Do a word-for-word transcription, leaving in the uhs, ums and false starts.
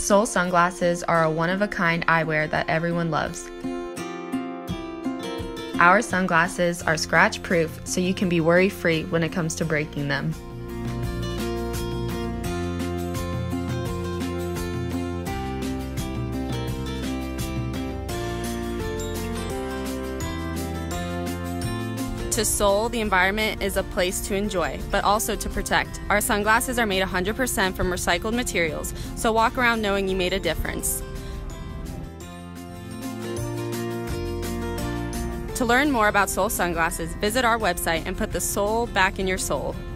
Sol sunglasses are a one-of-a-kind eyewear that everyone loves. Our sunglasses are scratch-proof, so you can be worry-free when it comes to breaking them. To Sol, the environment is a place to enjoy, but also to protect. Our sunglasses are made one hundred percent from recycled materials, so walk around knowing you made a difference. To learn more about Sol sunglasses, visit our website and put the Sol back in your soul.